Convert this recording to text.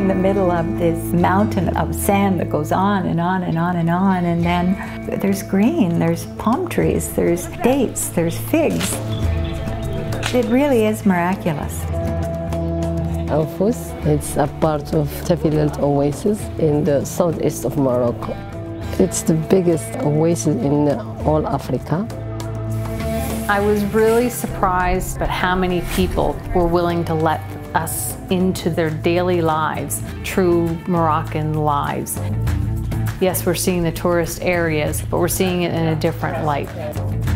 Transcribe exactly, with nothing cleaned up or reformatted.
in the middle of this mountain of sand that goes on and on and on and on, and then there's green, there's palm trees, there's dates, there's figs. It really is miraculous. Oasis, it's a part of Tafilat Oasis in the southeast of Morocco. It's the biggest oasis in all Africa. I was really surprised at how many people were willing to let us into their daily lives, true Moroccan lives. Yes, we're seeing the tourist areas, but we're seeing it in a different light.